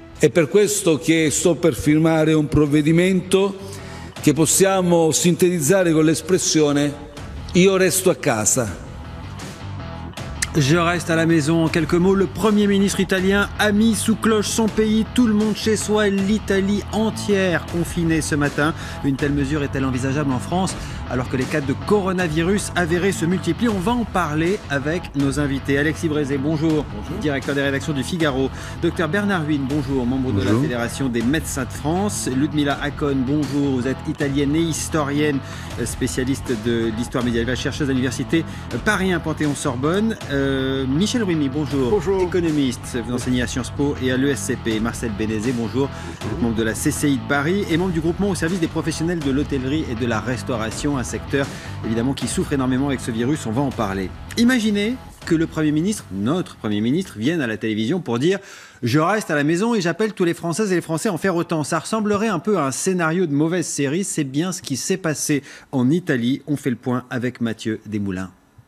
È per questo che sto per firmare un provvedimento che possiamo sintetizzare con l'espressione "io resto a casa". Je reste à la maison. En quelques mots, le Premier ministre italien a mis sous cloche son pays, tout le monde chez soi, l'Italie entière confinée ce matin. Une telle mesure est-elle envisageable en France alors que les cas de coronavirus avérés se multiplient? On va en parler avec nos invités. Alexis Brézé, bonjour. Bonjour. Directeur des rédactions du Figaro. Docteur Bernard Huynh, bonjour, membre de la Fédération des médecins de France. Ludmila Acon, bonjour. Vous êtes italienne et historienne, spécialiste de l'histoire médiévale, chercheuse à l'université Paris 1 Panthéon-Sorbonne. Michel Rumi, bonjour. Bonjour. Économiste, vous enseignez à Sciences Po et à l'ESCP. Marcel Bénézé, bonjour. Vous êtes membre de la CCI de Paris et membre du groupement au service des professionnels de l'hôtellerie et de la restauration, un secteur évidemment qui souffre énormément avec ce virus, on va en parler. Imaginez que le Premier ministre, notre Premier ministre, vienne à la télévision pour dire « Je reste à la maison et j'appelle tous les Françaises et les Français à en faire autant ». Ça ressemblerait un peu à un scénario de mauvaise série. C'est bien ce qui s'est passé en Italie. On fait le point avec Mathieu Desmoulins.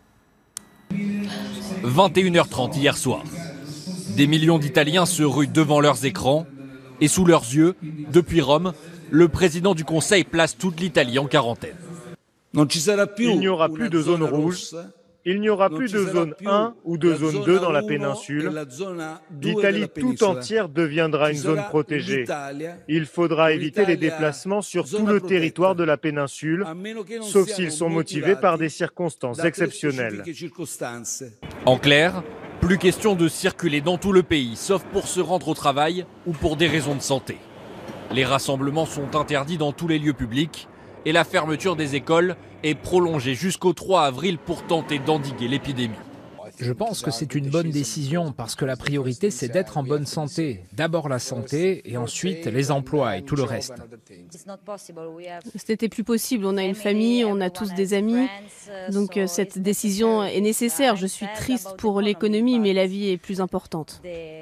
21h30 hier soir. Des millions d'Italiens se ruent devant leurs écrans et sous leurs yeux, depuis Rome, le président du Conseil place toute l'Italie en quarantaine. Il n'y aura plus de zone rouge, il n'y aura plus de zone 1 ou de zone 2 dans la péninsule. L'Italie tout entière deviendra une zone protégée. Il faudra éviter les déplacements sur tout le territoire de la péninsule, sauf s'ils sont motivés par des circonstances exceptionnelles. En clair, plus question de circuler dans tout le pays, sauf pour se rendre au travail ou pour des raisons de santé. Les rassemblements sont interdits dans tous les lieux publics et la fermeture des écoles est prolongée jusqu'au 3 avril pour tenter d'endiguer l'épidémie. Je pense que c'est une bonne décision parce que la priorité c'est d'être en bonne santé. D'abord la santé et ensuite les emplois et tout le reste. Ce n'était plus possible, on a une famille, on a tous des amis, donc cette décision est nécessaire. Je suis triste pour l'économie mais la vie est plus importante.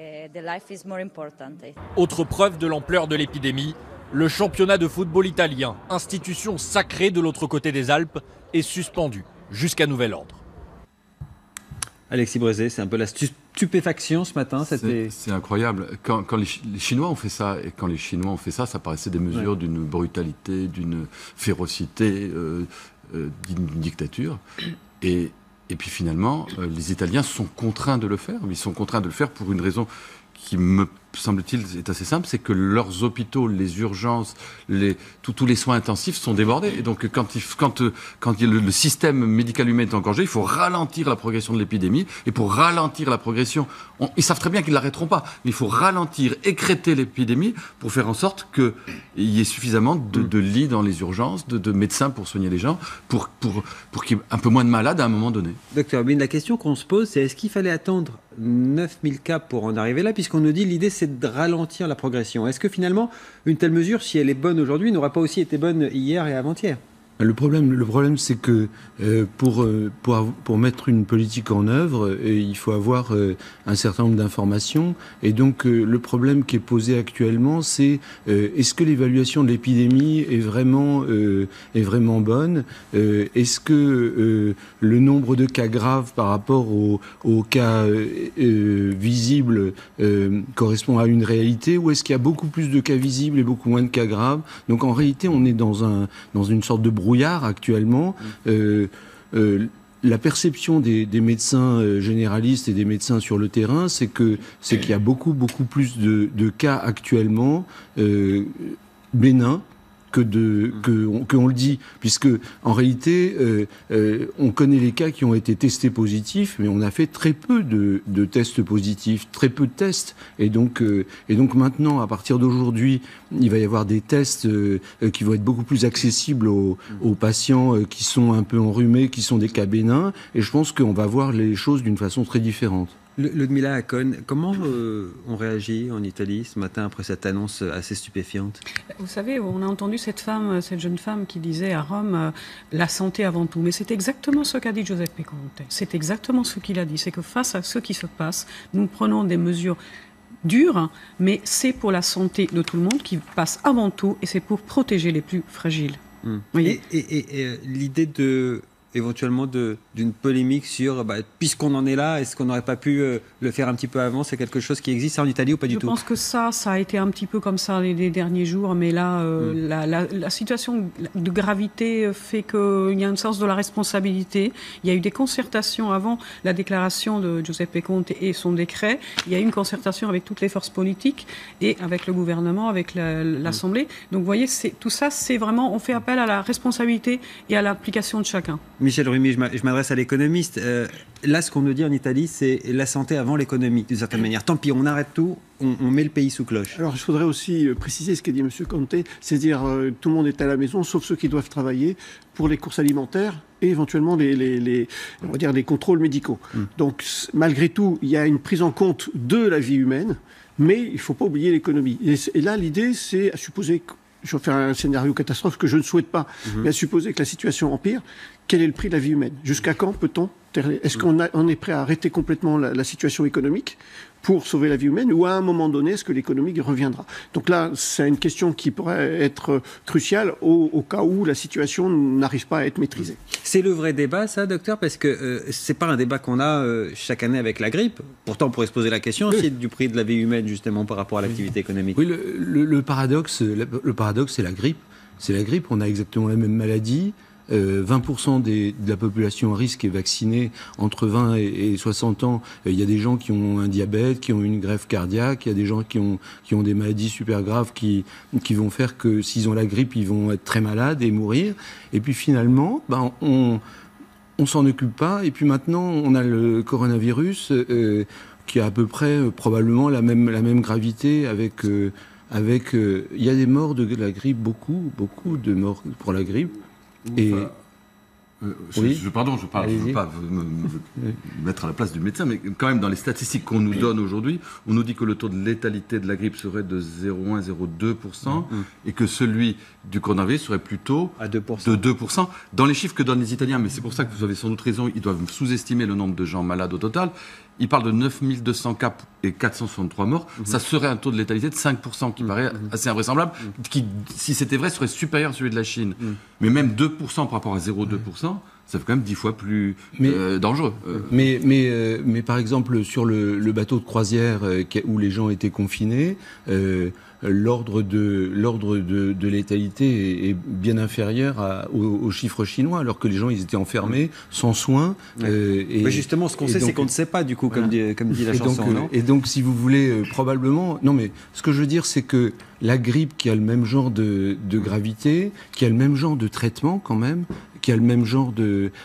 Autre preuve de l'ampleur de l'épidémie, le championnat de football italien, institution sacrée de l'autre côté des Alpes, est suspendu jusqu'à nouvel ordre. Alexis Brézé, c'est un peu la stupéfaction ce matin. C'est incroyable. Quand les Chinois ont fait ça, et quand les Chinois ont fait ça, ça paraissait des mesures d'une brutalité, d'une férocité, d'une dictature. Et puis finalement, les Italiens sont contraints de le faire. Ils sont contraints de le faire pour une raison qui me semble-t-il est assez simple, c'est que leurs hôpitaux, les urgences, tous les soins intensifs sont débordés. Et donc quand le système médical humain est engorgé, il faut ralentir la progression de l'épidémie. Et pour ralentir la progression, ils savent très bien qu'ils ne l'arrêteront pas, mais il faut ralentir, écrêter l'épidémie pour faire en sorte qu'il y ait suffisamment de lits dans les urgences, de médecins pour soigner les gens, pour qu'il y ait un peu moins de malades à un moment donné. Docteur Huynh, la question qu'on se pose, c'est est-ce qu'il fallait attendre 9000 cas pour en arriver là, puisqu'on nous dit l'idée c'est de ralentir la progression. Est-ce que finalement, une telle mesure, si elle est bonne aujourd'hui, n'aura pas aussi été bonne hier et avant-hier ? Le problème, c'est que pour mettre une politique en œuvre, il faut avoir un certain nombre d'informations. Et donc, le problème qui est posé actuellement, c'est est-ce que l'évaluation de l'épidémie est vraiment bonne ? Est-ce que le nombre de cas graves par rapport aux cas visibles correspond à une réalité ? Ou est-ce qu'il y a beaucoup plus de cas visibles et beaucoup moins de cas graves ? Donc, en réalité, on est dans une sorte de brouillard actuellement. La perception des médecins généralistes et des médecins sur le terrain, c'est qu'il y a beaucoup plus de cas actuellement bénins qu'on le dit, puisque en réalité on connaît les cas qui ont été testés positifs, mais on a fait très peu de tests positifs, très peu de tests, et donc maintenant, à partir d'aujourd'hui, il va y avoir des tests qui vont être beaucoup plus accessibles aux patients qui sont un peu enrhumés, qui sont des cas bénins, et je pense qu'on va voir les choses d'une façon très différente. Ludmila Acon, comment on réagit en Italie ce matin après cette annonce assez stupéfiante ? Vous savez, on a entendu cette jeune femme qui disait à Rome la santé avant tout. Mais c'est exactement ce qu'a dit Giuseppe Conte. C'est exactement ce qu'il a dit. C'est que face à ce qui se passe, nous prenons des mesures dures, mais c'est pour la santé de tout le monde qui passe avant tout et c'est pour protéger les plus fragiles. Et l'idée éventuellement de d'une polémique sur, puisqu'on en est là, est-ce qu'on n'aurait pas pu le faire un petit peu avant? C'est quelque chose qui existe en Italie ou pas du tout? Je pense que ça a été un petit peu comme ça les derniers jours, mais là, la situation de gravité fait qu'il y a un sens de la responsabilité. Il y a eu des concertations avant la déclaration de Giuseppe Conte et son décret. Il y a eu une concertation avec toutes les forces politiques et avec le gouvernement, avec l'Assemblée. Donc vous voyez, tout ça, c'est vraiment, on fait appel à la responsabilité et à l'application de chacun. Michel Rumi, je m'adresse à l'économiste. Là, ce qu'on nous dit en Italie, c'est la santé avant l'économie, d'une certaine manière. Tant pis, on arrête tout, on met le pays sous cloche. Alors, il faudrait aussi préciser ce qu'a dit M. Conte, c'est-à-dire tout le monde est à la maison, sauf ceux qui doivent travailler pour les courses alimentaires et éventuellement on va dire les contrôles médicaux. Donc, malgré tout, il y a une prise en compte de la vie humaine, mais il ne faut pas oublier l'économie. Et là, l'idée, c'est à supposer que, je vais faire un scénario catastrophe que je ne souhaite pas, mais à supposer que la situation empire, quel est le prix de la vie humaine? Jusqu'à quand peut-on? Est-ce qu'on est prêt à arrêter complètement la situation économique pour sauver la vie humaine, ou à un moment donné, est-ce que l'économie reviendra? Donc là, c'est une question qui pourrait être cruciale au cas où la situation n'arrive pas à être maîtrisée. C'est le vrai débat, ça, docteur, parce que c'est pas un débat qu'on a chaque année avec la grippe. Pourtant, on pourrait se poser la question aussi du prix de la vie humaine, justement, par rapport à l'activité économique. Oui, le paradoxe, c'est la grippe. C'est la grippe, on a exactement la même maladie. 20% de la population à risque est vaccinée entre 20 et 60 ans. Il y a des gens qui ont un diabète, qui ont une greffe cardiaque, il y a des gens qui ont des maladies super graves qui vont faire que s'ils ont la grippe, ils vont être très malades et mourir. Et puis finalement, on s'en occupe pas. Et puis maintenant, on a le coronavirus qui a à peu près probablement la même gravité avec il y a des morts de la grippe, beaucoup de morts pour la grippe. Et oui. Je ne veux pas me mettre à la place du médecin, mais quand même, dans les statistiques qu'on nous donne aujourd'hui, on nous dit que le taux de létalité de la grippe serait de 0,1-0,2% et que celui du coronavirus serait plutôt de 2%. Dans les chiffres que donnent les Italiens, mais c'est pour ça que vous avez sans doute raison, ils doivent sous-estimer le nombre de gens malades au total. Ils parlent de 9200 cas et 463 morts. Ça serait un taux de létalité de 5% qui paraît assez invraisemblable, qui, si c'était vrai, serait supérieur à celui de la Chine. Mais même 2% par rapport à 0,2%, ça fait quand même 10 fois plus dangereux. Mais par exemple, sur le bateau de croisière où les gens étaient confinés, l'ordre de létalité est bien inférieur aux chiffres chinois, alors que les gens ils étaient enfermés sans soins. Mais justement, ce qu'on sait, c'est qu'on ne sait pas, du coup, comme dit la chanson. Et donc, si vous voulez, probablement... Non, mais ce que je veux dire, c'est que la grippe, qui a le même genre de gravité, qui a le même genre de traitement quand même, qui a le même genre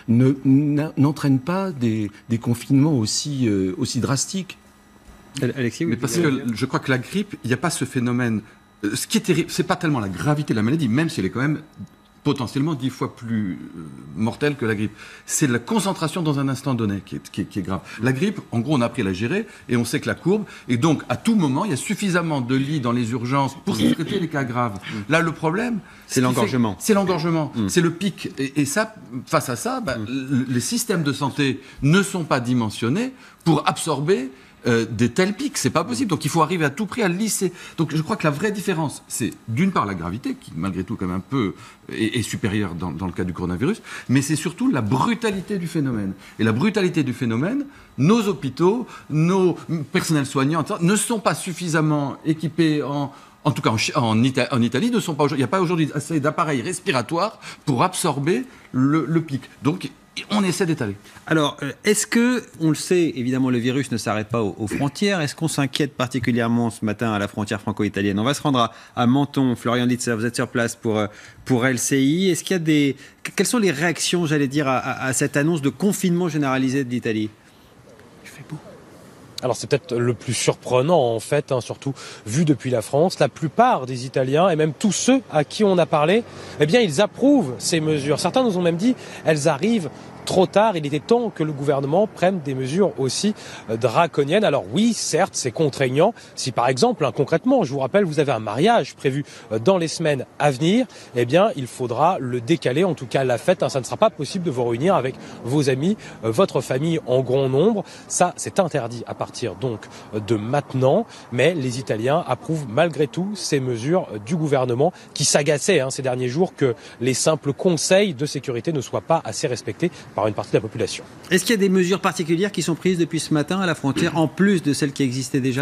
n'entraîne pas des confinements aussi drastiques. Alexis, mais parce que je crois que la grippe, il n'y a pas ce phénomène. Ce qui est terrible, c'est pas tellement la gravité de la maladie, même si elle est quand même potentiellement 10 fois plus mortelle que la grippe. C'est la concentration dans un instant donné qui est grave. La grippe, en gros, on a appris à la gérer et on sait que la courbe, et donc à tout moment, il y a suffisamment de lits dans les urgences pour traiter les cas graves. Là, le problème, c'est l'engorgement. C'est l'engorgement, c'est le pic. Et ça, face à ça, les systèmes de santé ne sont pas dimensionnés pour absorber des tels pics, c'est pas possible. Donc il faut arriver à tout prix à le lisser. Donc je crois que la vraie différence, c'est d'une part la gravité, qui malgré tout quand même un peu est supérieure dans le cas du coronavirus, mais c'est surtout la brutalité du phénomène. Et la brutalité du phénomène, nos hôpitaux, nos personnels soignants ne sont pas suffisamment équipés en tout cas en Italie, il n'y a pas aujourd'hui assez d'appareils respiratoires pour absorber le pic. Donc on essaie d'étaler. Alors, est-ce que, on le sait, évidemment, le virus ne s'arrête pas aux frontières. Est-ce qu'on s'inquiète particulièrement ce matin à la frontière franco-italienne? On va se rendre à Menton. Florian Litzer, vous êtes sur place pour LCI. Est-ce qu'il y a quelles sont les réactions, j'allais dire, à cette annonce de confinement généralisé de l'Italie? Il fait beau. Alors c'est peut-être le plus surprenant en fait, surtout vu depuis la France. La plupart des Italiens et même tous ceux à qui on a parlé, eh bien ils approuvent ces mesures. Certains nous ont même dit elles arrivent trop tard, il était temps que le gouvernement prenne des mesures aussi draconiennes. Alors oui, certes, c'est contraignant. Si par exemple, concrètement, je vous rappelle, vous avez un mariage prévu dans les semaines à venir, eh bien, il faudra le décaler, en tout cas la fête. Ça ne sera pas possible de vous réunir avec vos amis, votre famille en grand nombre. Ça, c'est interdit à partir donc de maintenant. Mais les Italiens approuvent malgré tout ces mesures du gouvernement qui s'agaçaient ces derniers jours que les simples conseils de sécurité ne soient pas assez respectés par une partie de la population. Est-ce qu'il y a des mesures particulières qui sont prises depuis ce matin à la frontière, en plus de celles qui existaient déjà ?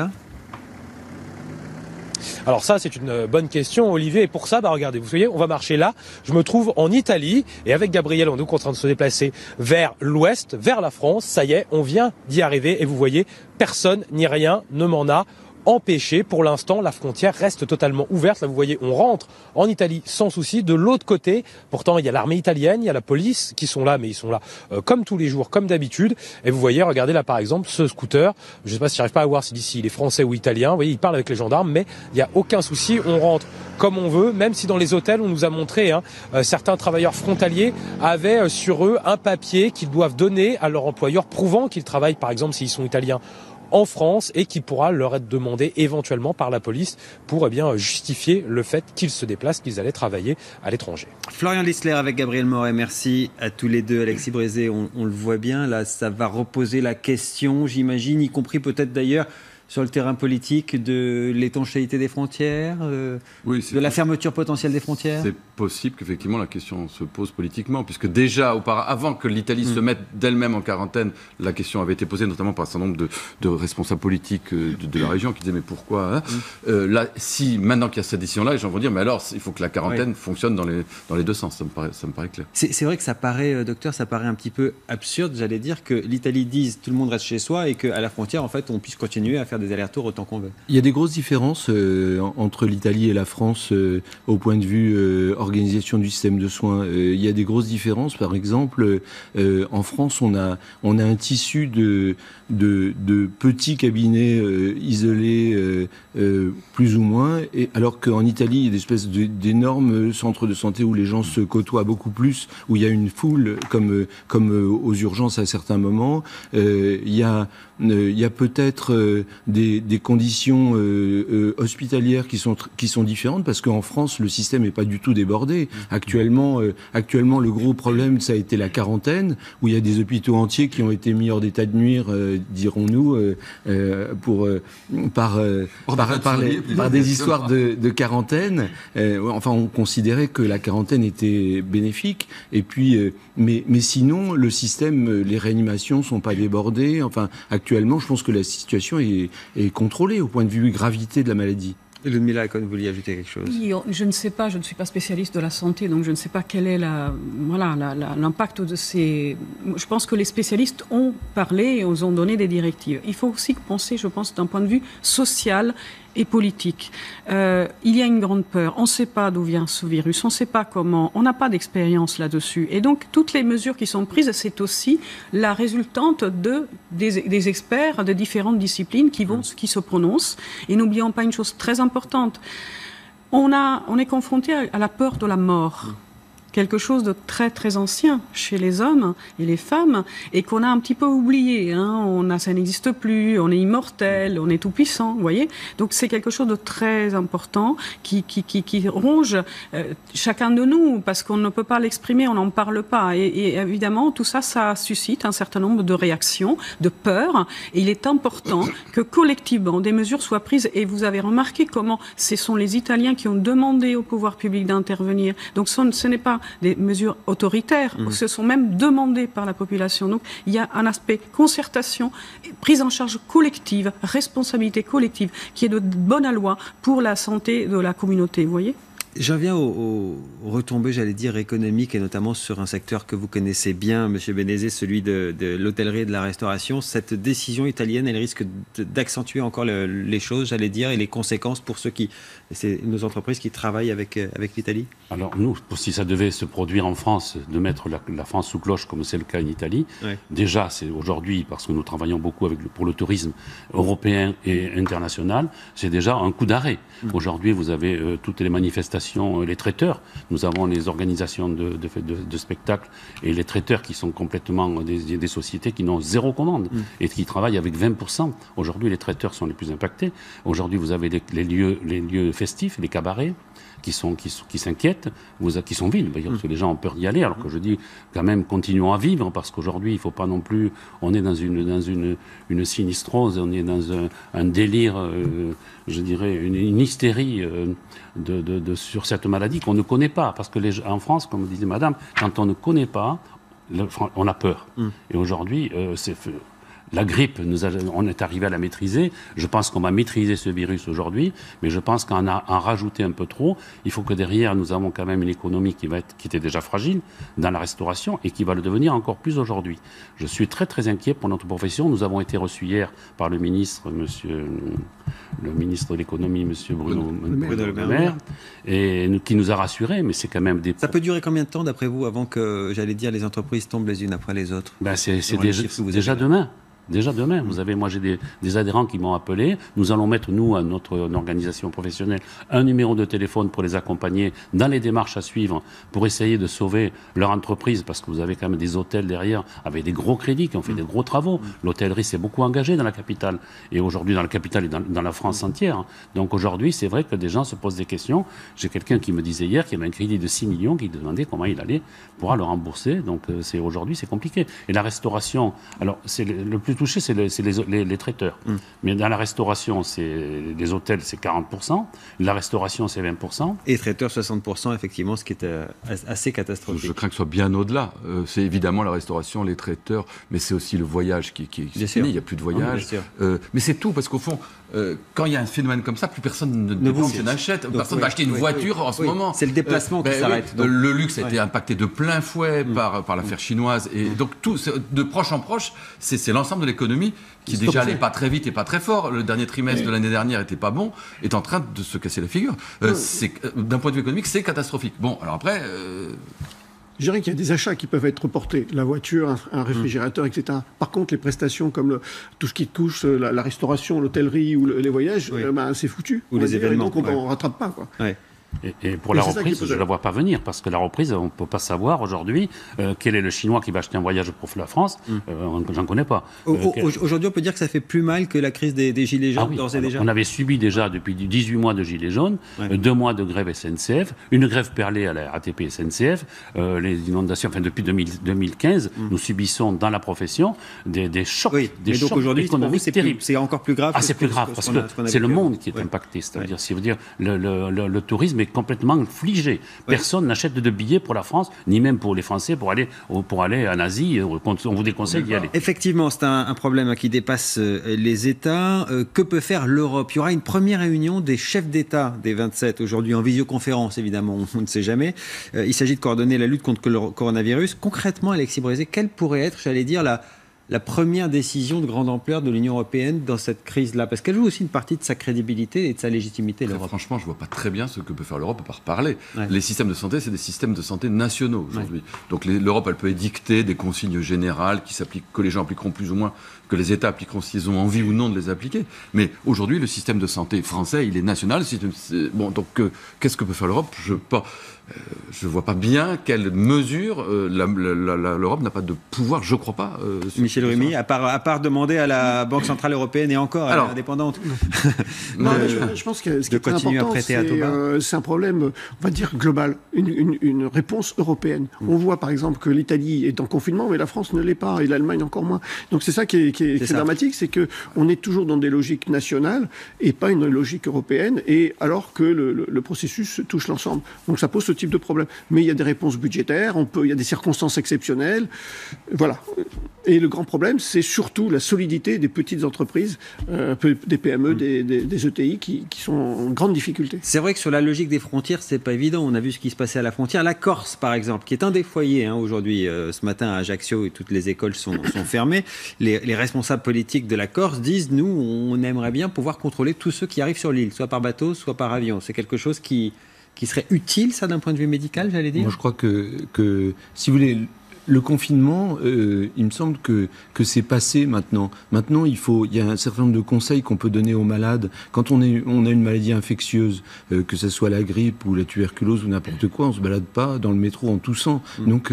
Alors ça, c'est une bonne question, Olivier. Et pour ça, regardez, vous voyez, on va marcher là. Je me trouve en Italie. Et avec Gabriel, on est donc en train de se déplacer vers l'ouest, vers la France. Ça y est, on vient d'y arriver. Et vous voyez, personne ni rien ne m'en a empêché. Pour l'instant, la frontière reste totalement ouverte. Là, vous voyez, on rentre en Italie sans souci. De l'autre côté, pourtant, il y a l'armée italienne, il y a la police qui sont là, mais ils sont là comme tous les jours, comme d'habitude. Et vous voyez, regardez là, par exemple, ce scooter. Je ne sais pas si j'arrive pas à voir si d'ici il est français ou italien. Vous voyez, il parle avec les gendarmes, mais il n'y a aucun souci. On rentre comme on veut, même si dans les hôtels, on nous a montré, certains travailleurs frontaliers avaient sur eux un papier qu'ils doivent donner à leur employeur prouvant qu'ils travaillent, par exemple, s'ils sont italiens, en France, et qui pourra leur être demandé éventuellement par la police pour justifier le fait qu'ils se déplacent, qu'ils allaient travailler à l'étranger. Florian Lissler avec Gabriel Moret, merci à tous les deux. Alexis Brézé, on le voit bien, là ça va reposer la question, j'imagine, y compris peut-être d'ailleurs sur le terrain politique de l'étanchéité des frontières, de la fermeture potentielle des frontières. C'est possible qu'effectivement la question se pose politiquement, puisque déjà avant que l'Italie se mette d'elle-même en quarantaine, la question avait été posée notamment par un certain nombre de responsables politiques de la région qui disaient mais pourquoi là, si maintenant qu'il y a cette décision-là, les gens vont dire mais alors il faut que la quarantaine fonctionne dans les deux sens, ça me paraît clair. C'est vrai que ça paraît, docteur, ça paraît un petit peu absurde, j'allais dire, que l'Italie dise tout le monde reste chez soi et qu'à la frontière, en fait, on puisse continuer à faire des allers-retours autant qu'on veut. Il y a des grosses différences entre l'Italie et la France au point de vue organisation du système de soins. Il y a des grosses différences. Par exemple, en France, on a un tissu de petits cabinets isolés, plus ou moins, et alors qu'en Italie, il y a des espèces d'énormes centres de santé où les gens se côtoient beaucoup plus, où il y a une foule, comme aux urgences à certains moments. Il y a peut-être des conditions hospitalières qui sont différentes, parce qu'en France, le système n'est pas du tout débordé. Actuellement, le gros problème, ça a été la quarantaine, où il y a des hôpitaux entiers qui ont été mis hors d'état de nuire, dirons-nous, par des histoires de quarantaine. Enfin, on considérait que la quarantaine était bénéfique. Et puis, mais sinon, le système, les réanimations sont pas débordées. Enfin, actuellement, je pense que la situation est contrôlée au point de vue gravité de la maladie. Ludmila Acon, vous vouliez ajouter quelque chose ? Oui, je ne sais pas, je ne suis pas spécialiste de la santé, donc je ne sais pas quel est l'impact de ces... Je pense que les spécialistes ont parlé et ont donné des directives. Il faut aussi penser, je pense, d'un point de vue social et politique. Il y a une grande peur. On ne sait pas d'où vient ce virus, on ne sait pas comment, on n'a pas d'expérience là-dessus. Et donc, toutes les mesures qui sont prises, c'est aussi la résultante des experts de différentes disciplines qui se prononcent. Et n'oublions pas une chose très importante. On est confronté à la peur de la mort. Quelque chose de très très ancien chez les hommes et les femmes, et qu'on a un petit peu oublié. Ça n'existe plus, on est immortel, on est tout puissant, vous voyez. Donc c'est quelque chose de très important qui ronge chacun de nous, parce qu'on ne peut pas l'exprimer, on n'en parle pas. Et évidemment, tout ça, ça suscite un certain nombre de réactions, de peurs, et il est important que collectivement des mesures soient prises. Et vous avez remarqué comment ce sont les Italiens qui ont demandé au pouvoir public d'intervenir. Donc ce n'est pas des mesures autoritaires, se sont même demandées par la population. Donc il y a un aspect concertation, prise en charge collective, responsabilité collective, qui est de bonne loi pour la santé de la communauté, vous voyez ? J'en viens aux retombées, j'allais dire, économiques, et notamment sur un secteur que vous connaissez bien, M. Benezet, celui de l'hôtellerie et de la restauration. Cette décision italienne, elle risque d'accentuer encore les choses, j'allais dire, et les conséquences pour nos entreprises qui travaillent avec l'Italie. Alors nous, si ça devait se produire en France, de mettre la France sous cloche, comme c'est le cas en Italie, déjà, c'est aujourd'hui, parce que nous travaillons beaucoup pour le tourisme européen et international, c'est déjà un coup d'arrêt. Aujourd'hui, vous avez toutes les manifestations, les traiteurs. Nous avons les organisations de spectacles et les traiteurs qui sont complètement des sociétés qui n'ont zéro commande et qui travaillent avec 20%. Aujourd'hui, les traiteurs sont les plus impactés. Aujourd'hui, vous avez les lieux festifs, les cabarets, qui s'inquiètent, qui sont vides, parce que les gens ont peur d'y aller, alors que je dis quand même continuons à vivre, parce qu'aujourd'hui il ne faut pas non plus, on est dans une sinistrose, on est dans un délire, je dirais une hystérie sur cette maladie qu'on ne connaît pas, parce que en France, comme disait madame, quand on ne connaît pas, on a peur. Et aujourd'hui, la grippe, on est arrivé à la maîtriser. Je pense qu'on va maîtriser ce virus aujourd'hui, mais je pense qu'en rajouter un peu trop, il faut que derrière, nous avons quand même une économie qui était déjà fragile dans la restauration et qui va le devenir encore plus aujourd'hui. Je suis très très inquiet pour notre profession. Nous avons été reçus hier par le ministre de l'économie, M. Bruno Le Maire, et qui nous a rassurés, mais c'est quand même des... Ça peut durer combien de temps, d'après vous, avant que, j'allais dire, les entreprises tombent les unes après les autres? C'est déjà demain. Déjà demain, moi j'ai des adhérents qui m'ont appelé. Nous allons mettre, nous, à notre organisation professionnelle, un numéro de téléphone pour les accompagner dans les démarches à suivre pour essayer de sauver leur entreprise, parce que vous avez quand même des hôtels derrière avec des gros crédits qui ont fait des gros travaux. L'hôtellerie s'est beaucoup engagée dans la capitale, et aujourd'hui dans la capitale et dans la France entière. Donc aujourd'hui, c'est vrai que des gens se posent des questions. J'ai quelqu'un qui me disait hier qu'il y avait un crédit de 6 millions qui demandait comment il allait pouvoir le rembourser. Donc aujourd'hui, c'est compliqué. Et la restauration, alors c'est le plus touché, c'est les traiteurs. Mais dans la restauration, les hôtels, c'est 40%. La restauration, c'est 20%. Et traiteurs, 60%, effectivement, ce qui est assez catastrophique. Je crains que ce soit bien au-delà. C'est évidemment la restauration, les traiteurs, mais c'est aussi le voyage qui est fini. Il n'y a plus de voyage. Mais c'est tout, parce qu'au fond, quand il y a un phénomène comme ça, plus personne n'achète. Personne ne va acheter une voiture en ce moment. C'est le déplacement qui s'arrête. Oui. Le luxe a été impacté de plein fouet par l'affaire chinoise. Et donc, tout, de proche en proche, c'est l'ensemble de l'économie qui déjà n'allait pas très vite et pas très fort. Le dernier trimestre de l'année dernière n'était pas bon, est en train de se casser la figure. D'un point de vue économique, c'est catastrophique. Bon, alors après... Je dirais qu'il y a des achats qui peuvent être reportés, la voiture, un réfrigérateur, etc. Par contre, les prestations comme tout ce qui touche la restauration, l'hôtellerie ou les voyages, c'est foutu. Ou les événements. Donc on ne rattrape pas, quoi. Ouais. Et pour la reprise, je ne la vois pas venir, parce que la reprise, on ne peut pas savoir aujourd'hui quel est le Chinois qui va acheter un voyage pour la France. J'en connais pas. Aujourd'hui, on peut dire que ça fait plus mal que la crise des Gilets jaunes, d'ores et déjà. On avait subi déjà depuis 18 mois de Gilets jaunes, 2 mois de grève SNCF, une grève perlée à la RATP SNCF, les inondations, depuis 2015, nous subissons dans la profession des chocs, des chocs économiques terribles. C'est encore plus grave. C'est plus grave, parce que c'est le monde qui est impacté. C'est-à-dire, si vous dire, le tourisme est complètement figé. Personne n'achète de billets pour la France, ni même pour les Français pour aller en Asie. On vous déconseille d'y aller. Effectivement, c'est un problème qui dépasse les États. Que peut faire l'Europe? Il y aura une première réunion des chefs d'État des 27 aujourd'hui en visioconférence, évidemment, on ne sait jamais. Il s'agit de coordonner la lutte contre le coronavirus. Concrètement, Alexis Brézé, quelle pourrait être, j'allais dire, la première décision de grande ampleur de l'Union européenne dans cette crise-là? Parce qu'elle joue aussi une partie de sa crédibilité et de sa légitimité, l'Europe. Franchement, je ne vois pas très bien ce que peut faire l'Europe à part parler. Les systèmes de santé, c'est des systèmes de santé nationaux aujourd'hui. Donc l'Europe, elle peut édicter des consignes générales que les gens appliqueront plus ou moins, que les États appliqueront s'ils ont envie ou non de les appliquer. Mais aujourd'hui, le système de santé français, il est national. Donc qu'est-ce que peut faire l'Europe? Je ne vois pas bien quelle mesure l'Europe n'a pas de pouvoir, je ne crois pas. Michel Rumi, à part demander à la Banque Centrale Européenne et encore à l'indépendante. Je pense que ce qui est très important, c'est un problème, on va dire, global, une réponse européenne. On voit par exemple que l'Italie est en confinement, mais la France ne l'est pas, et l'Allemagne encore moins. Donc c'est ça qui est dramatique, c'est qu'on est toujours dans des logiques nationales et pas une logique européenne, et alors que le processus touche l'ensemble. Donc ça pose ce type de problème. Mais il y a des réponses budgétaires, il y a des circonstances exceptionnelles. Voilà. Et le grand problème, c'est surtout la solidité des petites entreprises, des PME, des ETI qui sont en grande difficulté. C'est vrai que sur la logique des frontières, c'est pas évident. On a vu ce qui se passait à la frontière. La Corse, par exemple, qui est un des foyers aujourd'hui. Ce matin à Ajaccio, et toutes les écoles sont fermées. Les responsables politiques de la Corse disent, nous, on aimerait bien pouvoir contrôler tous ceux qui arrivent sur l'île, soit par bateau, soit par avion. C'est quelque chose qui serait utile, ça, d'un point de vue médical, j'allais dire? Moi, je crois que si vous voulez, le confinement, il me semble que c'est passé maintenant. Maintenant, il y a un certain nombre de conseils qu'on peut donner aux malades. Quand on a une maladie infectieuse, que ce soit la grippe ou la tuberculose ou n'importe quoi, on se balade pas dans le métro en toussant. Donc,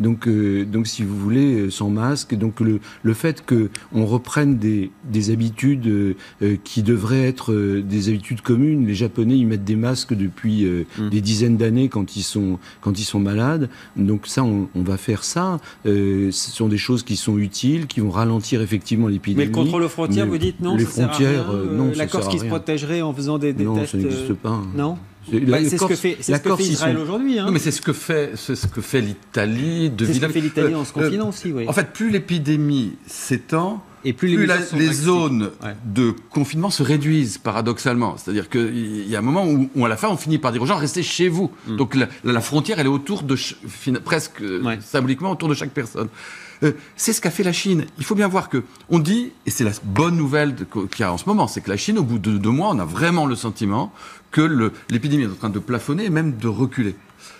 si vous voulez, sans masque. Donc, le fait qu'on reprenne des habitudes qui devraient être des habitudes communes. Les Japonais, ils mettent des masques depuis des dizaines d'années quand ils sont malades. Donc ça, on va faire ça. Ce sont des choses qui sont utiles, qui vont ralentir effectivement l'épidémie. Mais le contrôle aux frontières, vous dites non, les ça frontières, sert à rien. Non, la Corse qui se protégerait en faisant des tests. Non, ça n'existe pas. Non. C'est ce que fait Israël aujourd'hui. Hein. Non, mais c'est ce que fait l'Italie. C'est ce que fait l'Italie en se confinant aussi, oui. En fait, plus l'épidémie s'étend, et plus les zones de confinement se réduisent, paradoxalement. C'est-à-dire qu'il y a un moment où, à la fin, on finit par dire aux gens, restez chez vous. Donc la frontière, elle est autour de, presque symboliquement, autour de chaque personne. C'est ce qu'a fait la Chine. Il faut bien voir que, on dit, et c'est la bonne nouvelle qu'il y a en ce moment, c'est que la Chine, au bout de 2 mois, on a vraiment le sentiment que l'épidémie est en train de plafonner et même de reculer.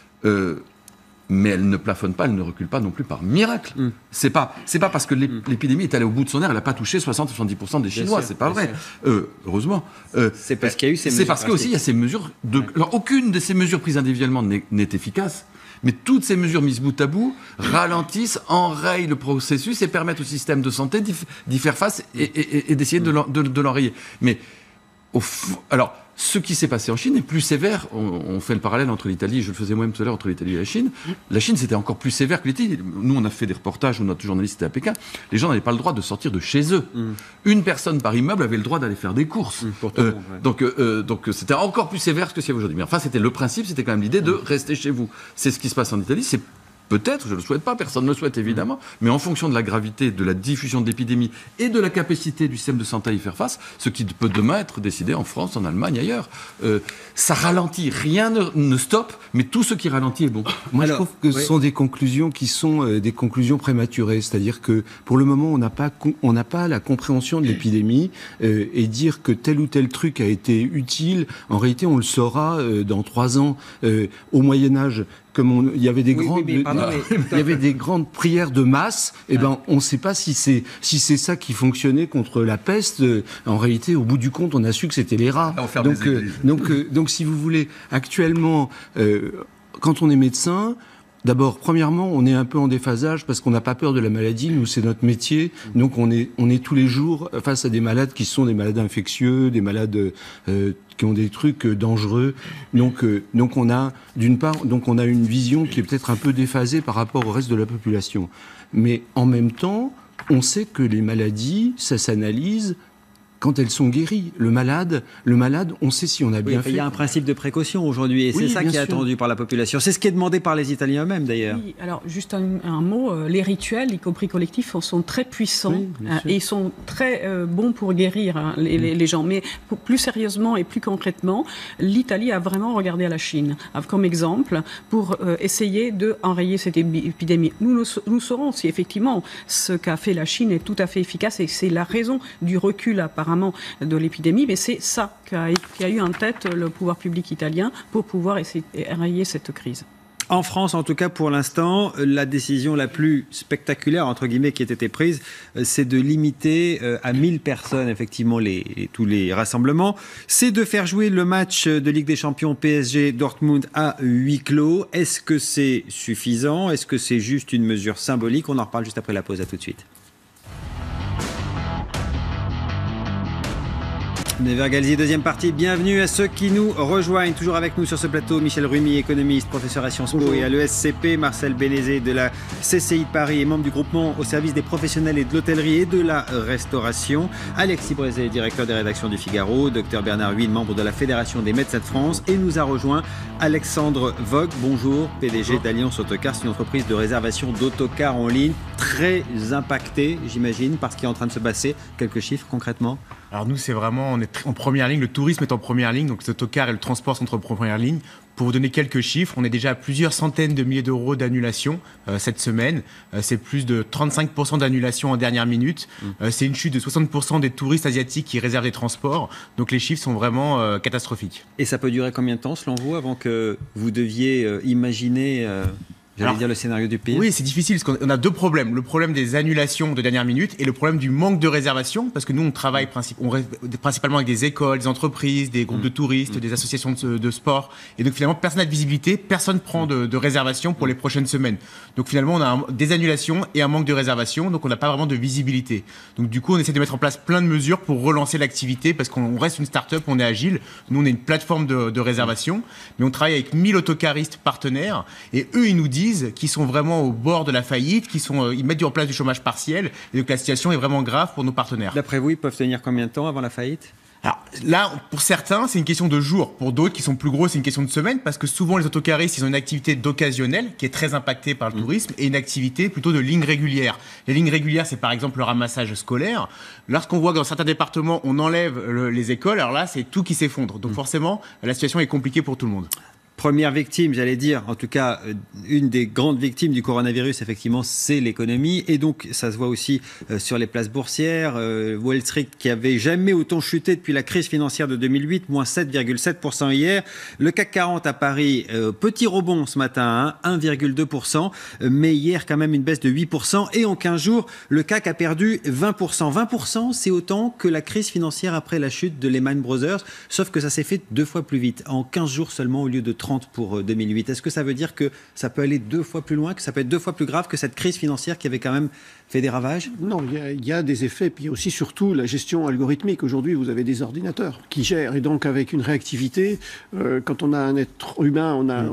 Mais elle ne plafonne pas, elle ne recule pas non plus par miracle. C'est pas parce que l'épidémie est allée au bout de son air, elle n'a pas touché 60-70% des Chinois, c'est pas vrai. Heureusement. C'est parce qu'il y a eu ces mesures. C'est parce qu'aussi il y a ces mesures. Alors, aucune de ces mesures prises individuellement n'est efficace. Mais toutes ces mesures mises bout à bout ralentissent, enrayent le processus et permettent au système de santé d'y faire face et d'essayer de l'enrayer. Mais alors, ce qui s'est passé en Chine est plus sévère. On fait le parallèle entre l'Italie, je le faisais moi-même tout à l'heure, entre l'Italie et la Chine. La Chine, c'était encore plus sévère que l'Italie. Nous, on a fait des reportages où notre journaliste était à Pékin. Les gens n'avaient pas le droit de sortir de chez eux. Une personne par immeuble avait le droit d'aller faire des courses. Donc, c'était encore plus sévère que ce qu'il y a aujourd'hui. Mais enfin, c'était le principe, c'était quand même l'idée de rester chez vous. C'est ce qui se passe en Italie. C'est peut-être, je ne le souhaite pas, personne ne le souhaite évidemment, mais en fonction de la gravité, de la diffusion de l'épidémie et de la capacité du système de santé à y faire face, ce qui peut demain être décidé en France, en Allemagne, ailleurs. Ça ralentit, rien ne stoppe, mais tout ce qui ralentit est bon. Moi, je trouve que ce sont des conclusions qui sont des conclusions prématurées, c'est-à-dire que pour le moment, on n'a pas la compréhension de l'épidémie et dire que tel ou tel truc a été utile, en réalité, on le saura dans 3 ans. Au Moyen-Âge, comme il y avait des grandes prières de masse, on ne sait pas si c'est ça qui fonctionnait contre la peste. En réalité, au bout du compte, on a su que c'était les rats. Donc, si vous voulez, actuellement, quand on est médecin, d'abord, premièrement, on est un peu en déphasage parce qu'on n'a pas peur de la maladie. Nous, c'est notre métier. Donc, on est tous les jours face à des malades qui sont des malades infectieux, des malades qui ont des trucs dangereux. Donc on a, d'une part, on a une vision qui est peut-être un peu déphasée par rapport au reste de la population. Mais en même temps, on sait que les maladies, ça s'analyse quand elles sont guéries. Le malade, on sait si on a bien fait. Il y a un principe de précaution aujourd'hui, et c'est ça qui est attendu par la population. C'est ce qui est demandé par les Italiens eux-mêmes, d'ailleurs. Oui, alors juste un mot, les rituels, y compris collectifs, sont très puissants et ils sont très bons pour guérir les gens. Mais plus sérieusement et plus concrètement, l'Italie a vraiment regardé à la Chine comme exemple pour essayer d'enrayer cette épidémie. Nous saurons si effectivement ce qu'a fait la Chine est tout à fait efficace, et c'est la raison du recul apparemment de l'épidémie, mais c'est ça qui a eu en tête le pouvoir public italien pour pouvoir essayer d'enrayer cette crise. En France, en tout cas pour l'instant, la décision la plus spectaculaire, entre guillemets, qui a été prise, c'est de limiter à 1000 personnes, effectivement, tous les rassemblements. C'est de faire jouer le match de Ligue des Champions PSG-Dortmund à huis clos. Est-ce que c'est suffisant ? Est-ce que c'est juste une mesure symbolique ? On en reparle juste après la pause. À tout de suite. Never Galzi, deuxième partie. Bienvenue à ceux qui nous rejoignent. Toujours avec nous sur ce plateau, Michel Rumi, économiste, professeur à Sciences Po et à l'ESCP, Marcel Bénézé de la CCI de Paris et membre du groupement au service des professionnels et de l'hôtellerie et de la restauration, Alexis Brézé, directeur des rédactions du Figaro, Dr Bernard Huyn, membre de la Fédération des médecins de France, et nous a rejoint Alexandre Vogt, bonjour, PDG d'Alliance Autocar. C'est une entreprise de réservation d'autocars en ligne très impactée, j'imagine, par ce qui est en train de se passer. Quelques chiffres concrètement ? Alors nous, c'est vraiment, on est en première ligne, le tourisme est en première ligne, donc les autocars et le transport sont en première ligne. Pour vous donner quelques chiffres, on est déjà à plusieurs centaines de milliers d'euros d'annulation cette semaine. C'est plus de 35% d'annulation en dernière minute. C'est une chute de 60% des touristes asiatiques qui réservent des transports. Donc les chiffres sont vraiment catastrophiques. Et ça peut durer combien de temps, selon vous, avant que vous deviez imaginer... J'allais dire le scénario du pire. Oui, c'est difficile parce qu'on a 2 problèmes. Le problème des annulations de dernière minute et le problème du manque de réservation, parce que nous, on travaille principalement avec des écoles, des entreprises, des groupes de touristes, des associations de sport. Et donc, finalement, personne n'a de visibilité, personne ne prend de réservation pour les prochaines semaines. Donc, finalement, on a des annulations et un manque de réservation, donc on n'a pas vraiment de visibilité. Donc, du coup, on essaie de mettre en place plein de mesures pour relancer l'activité, parce qu'on reste une start-up, on est agile. Nous, on est une plateforme de réservation, mais on travaille avec 1000 autocaristes partenaires, et eux, ils nous disent qui sont vraiment au bord de la faillite, ils mettent en place du chômage partiel, et donc la situation est vraiment grave pour nos partenaires. D'après vous, ils peuvent tenir combien de temps avant la faillite ? Alors là, pour certains, c'est une question de jours. Pour d'autres qui sont plus gros, c'est une question de semaines, parce que souvent les autocaristes, ils ont une activité d'occasionnel qui est très impactée par le tourisme et une activité plutôt de ligne régulière. Les lignes régulières, c'est par exemple le ramassage scolaire. Lorsqu'on voit que dans certains départements, on enlève les écoles, alors là, c'est tout qui s'effondre. Donc forcément, la situation est compliquée pour tout le monde. Première victime, j'allais dire, en tout cas, une des grandes victimes du coronavirus, effectivement, c'est l'économie. Et donc, ça se voit aussi sur les places boursières. Wall Street qui avait jamais autant chuté depuis la crise financière de 2008, moins 7,7% hier. Le CAC 40 à Paris, petit rebond ce matin, 1,2%. Mais hier, quand même, une baisse de 8%. Et en 15 jours, le CAC a perdu 20%. 20%, c'est autant que la crise financière après la chute de Lehman Brothers. Sauf que ça s'est fait 2 fois plus vite, en 15 jours seulement au lieu de 30 pour 2008. Est-ce que ça veut dire que ça peut aller 2 fois plus loin, que ça peut être 2 fois plus grave que cette crise financière qui avait quand même fait des ravages? Non, il y a des effets. Puis il y a aussi surtout la gestion algorithmique. Aujourd'hui, vous avez des ordinateurs qui gèrent. Et donc, avec une réactivité, quand on a un être humain, on a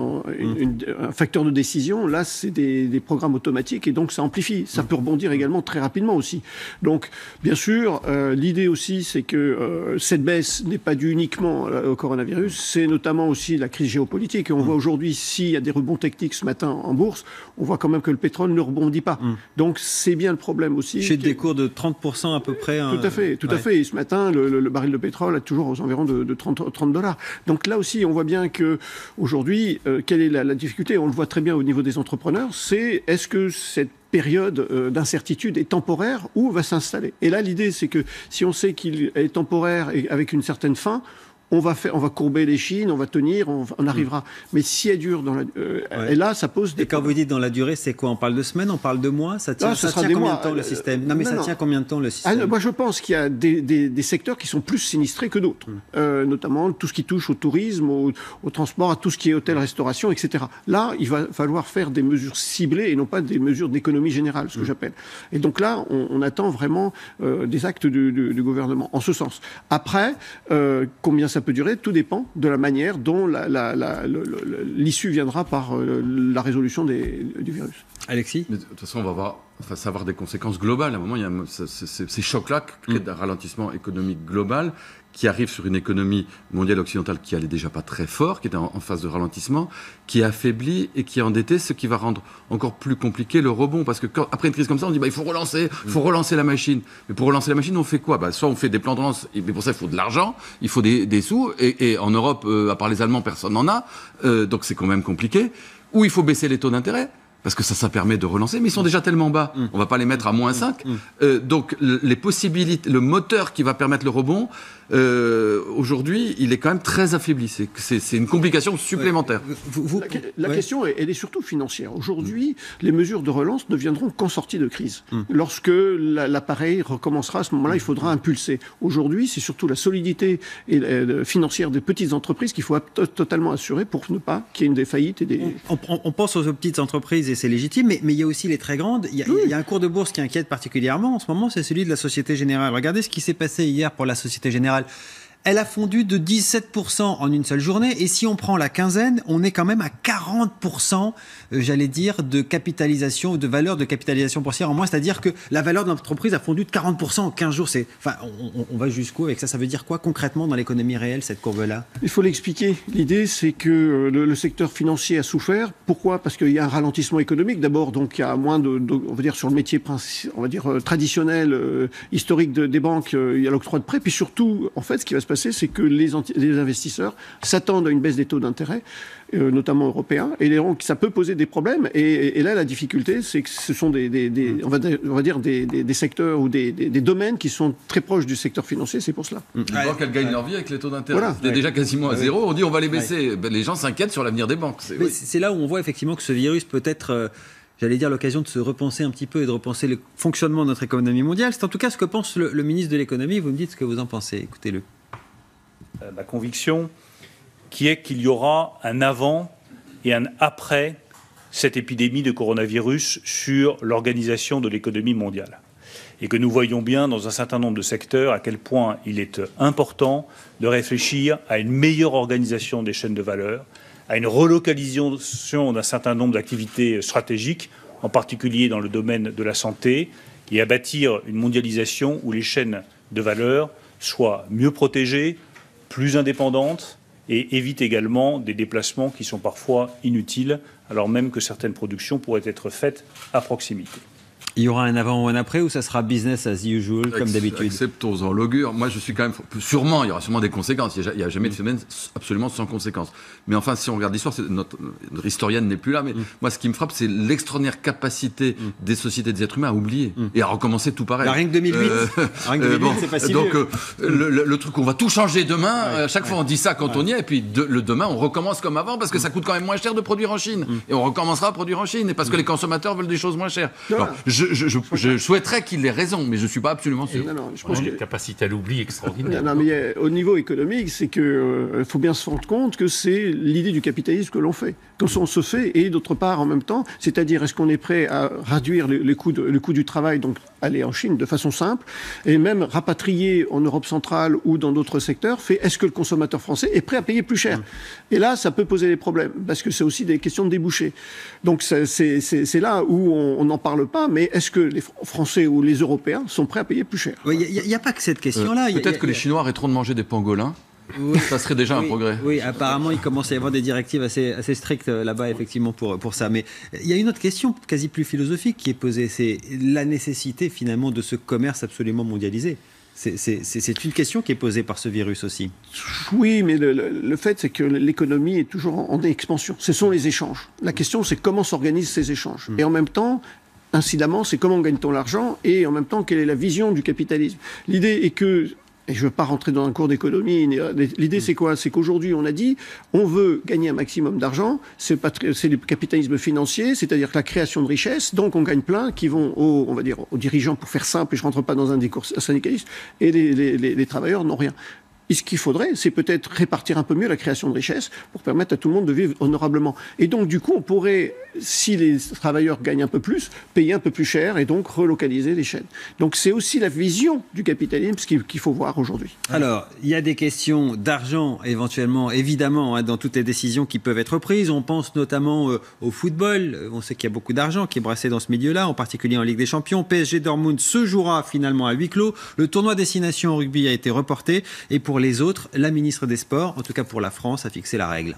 un facteur de décision. Là, c'est des programmes automatiques. Et donc, ça amplifie. Ça peut rebondir également très rapidement aussi. Donc, bien sûr, l'idée aussi, c'est que cette baisse n'est pas due uniquement au coronavirus. C'est notamment aussi la crise géopolitique. Et on voit aujourd'hui, s'il y a des rebonds techniques ce matin en bourse, on voit quand même que le pétrole ne rebondit pas. Donc, c'est bien le problème aussi. Chez des cours de 30% à peu près. Tout à fait, tout à fait. Et ce matin, le baril de pétrole est toujours aux environs de 30 dollars. Donc là aussi, on voit bien que aujourd'hui, quelle est la difficulté? On le voit très bien au niveau des entrepreneurs. C'est est-ce que cette période d'incertitude est temporaire ou va s'installer? Et là, l'idée, c'est que si on sait qu'il est temporaire et avec une certaine fin, on va courber les chines, on va tenir, on arrivera. Mais si elle dure et là, ça pose des... Et quand vous dites dans la durée, c'est quoi? On parle de semaines, on parle de mois? Ça tient combien de temps le système? Non, mais ça tient combien de temps le système? Moi, je pense qu'il y a des secteurs qui sont plus sinistrés que d'autres. Notamment tout ce qui touche au tourisme, au transport, à tout ce qui est hôtel-restauration, etc. Là, il va falloir faire des mesures ciblées et non pas des mesures d'économie générale, ce que j'appelle. Et donc là, on attend vraiment des actes du gouvernement en ce sens. Après, combien ça peut durer, tout dépend de la manière dont l'issue viendra par la résolution du virus. Alexis? Mais de toute façon, ça va avoir des conséquences globales. À un moment, il y a ces chocs-là qui créent un ralentissement économique global qui arrive sur une économie mondiale occidentale qui allait déjà pas très fort, qui était en phase de ralentissement, qui est affaiblie et qui est endettée, ce qui va rendre encore plus compliqué le rebond. Parce que après une crise comme ça, on dit il faut relancer la machine. Mais pour relancer la machine, on fait quoi? Soit on fait des plans de relance, mais pour ça il faut de l'argent, il faut des sous, et en Europe, à part les Allemands, personne n'en a, donc c'est quand même compliqué. Ou il faut baisser les taux d'intérêt, parce que ça permet de relancer, mais ils sont déjà tellement bas, on va pas les mettre à moins 5. Donc les possibilités, le moteur qui va permettre le rebond, aujourd'hui, il est quand même très affaibli. C'est une complication supplémentaire. La question, elle est surtout financière. Aujourd'hui, les mesures de relance ne viendront qu'en sortie de crise. Lorsque l'appareil recommencera, à ce moment-là, il faudra impulser. Aujourd'hui, c'est surtout la solidité financière des petites entreprises qu'il faut totalement assurer pour ne pas qu'il y ait des faillites. On pense aux petites entreprises et c'est légitime, mais il y a aussi les très grandes. Il y a un cours de bourse qui inquiète particulièrement en ce moment, c'est celui de la Société Générale. Regardez ce qui s'est passé hier pour la Société Générale. Elle a fondu de 17% en une seule journée. Et si on prend la quinzaine, on est quand même à 40%, j'allais dire, de capitalisation ou de valeur de capitalisation boursière en moins. C'est-à-dire que la valeur de l'entreprise a fondu de 40% en 15 jours. On va jusqu'où avec ça? Ça veut dire quoi concrètement dans l'économie réelle, cette courbe-là? Il faut l'expliquer. L'idée, c'est que le secteur financier a souffert. Pourquoi? Parce qu'il y a un ralentissement économique. D'abord, donc, il y a moins on va dire, sur le métier traditionnel, historique des banques, il y a l'octroi de prêts. Puis surtout, en fait, ce qui va se passer, c'est que les investisseurs s'attendent à une baisse des taux d'intérêt, notamment européens, et donc ça peut poser des problèmes. Et là, la difficulté, c'est que ce sont on va dire des secteurs ou des domaines qui sont très proches du secteur financier. C'est pour cela. Les banques, elles gagnent leur vie avec les taux d'intérêt. Voilà. C'était déjà quasiment à zéro. On dit on va les baisser. Les gens s'inquiètent sur l'avenir des banques. C'est là où on voit effectivement que ce virus peut être... j'allais dire l'occasion de se repenser un petit peu et de repenser le fonctionnement de notre économie mondiale. C'est en tout cas ce que pense le ministre de l'économie. Vous me dites ce que vous en pensez. Écoutez-le. Ma conviction qui est qu'il y aura un avant et un après cette épidémie de coronavirus sur l'organisation de l'économie mondiale. Et que nous voyons bien dans un certain nombre de secteurs à quel point il est important de réfléchir à une meilleure organisation des chaînes de valeur, à une relocalisation d'un certain nombre d'activités stratégiques, en particulier dans le domaine de la santé, et à bâtir une mondialisation où les chaînes de valeur soit mieux protégée, plus indépendante et évite également des déplacements qui sont parfois inutiles, alors même que certaines productions pourraient être faites à proximité. Il y aura un avant ou un après, ou ça sera business as usual, comme d'habitude? Acceptons-en l'augure. Moi, je suis quand même... il y aura sûrement des conséquences. Il n'y a jamais de phénomène absolument sans conséquences. Mais enfin, si on regarde l'histoire, notre historienne n'est plus là, mais moi, ce qui me frappe, c'est l'extraordinaire capacité des sociétés, des êtres humains à oublier et à recommencer tout pareil. Rien que 2008, c'est pas si donc, vieux. le truc, on va tout changer demain. À chaque fois, on dit ça quand on y est, et puis le demain, on recommence comme avant, parce que ça coûte quand même moins cher de produire en Chine. Et on recommencera à produire en Chine, et parce que les consommateurs veulent des choses moins chères. Alors, je souhaiterais qu'il ait raison, mais je ne suis pas absolument sûr. Je pense qu'il y a une capacité à l'oubli extraordinaire. Mais au niveau économique, c'est qu'il faut bien se rendre compte que c'est l'idée du capitalisme que l'on fait. Quand on se fait, et d'autre part en même temps, c'est-à-dire est-ce qu'on est prêt à réduire le coût du travail, donc aller en Chine de façon simple, et même rapatrier en Europe centrale ou dans d'autres secteurs, est-ce que le consommateur français est prêt à payer plus cher? Et là, ça peut poser des problèmes, parce que c'est aussi des questions de débouchés. Donc c'est là où on n'en parle pas, mais est-ce que les Français ou les Européens sont prêts à payer plus cher? Il n'y a pas que cette question-là. Peut-être que les Chinois arrêteront de manger des pangolins. Oui. Ça serait déjà un progrès. Oui, apparemment, il commence à y avoir des directives assez strictes là-bas, effectivement, pour ça. Mais il y a une autre question, quasi plus philosophique, qui est posée. C'est la nécessité, finalement, de ce commerce absolument mondialisé. C'est une question qui est posée par ce virus aussi. Oui, mais le fait, c'est que l'économie est toujours en expansion. Ce sont les échanges. La question, c'est comment s'organisent ces échanges. Et en même temps, incidemment, c'est comment gagne-t-on l'argent, et en même temps, quelle est la vision du capitalisme. L'idée est que, et je ne veux pas rentrer dans un cours d'économie, l'idée c'est quoi? C'est qu'aujourd'hui on a dit, on veut gagner un maximum d'argent, c'est le capitalisme financier, c'est-à-dire la création de richesses, donc on gagne plein qui vont aux dirigeants, pour faire simple, et je ne rentre pas dans un discours syndicaliste, et les travailleurs n'ont rien. Et ce qu'il faudrait, c'est peut-être répartir un peu mieux la création de richesses pour permettre à tout le monde de vivre honorablement. Et donc, du coup, on pourrait, si les travailleurs gagnent un peu plus, payer un peu plus cher et donc relocaliser les chaînes. Donc, c'est aussi la vision du capitalisme qu'il faut voir aujourd'hui. Alors, il y a des questions d'argent, éventuellement, évidemment, dans toutes les décisions qui peuvent être prises. On pense notamment au football. On sait qu'il y a beaucoup d'argent qui est brassé dans ce milieu-là, en particulier en Ligue des Champions. PSG Dortmund se jouera finalement à huis clos. Le tournoi destination en rugby a été reporté. Et pour les autres, la ministre des Sports, en tout cas pour la France, a fixé la règle.